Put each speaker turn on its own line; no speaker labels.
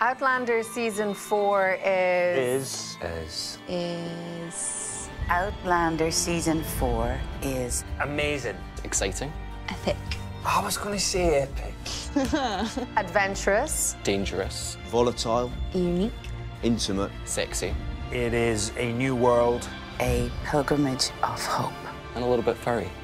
Outlander season 4 is...
Outlander season 4 is...
amazing.
Exciting.
Epic.
I was going to say epic.
Adventurous.
Dangerous.
Volatile.
Unique.
Intimate.
Sexy.
It is a new world.
A pilgrimage of hope.
And a little bit furry.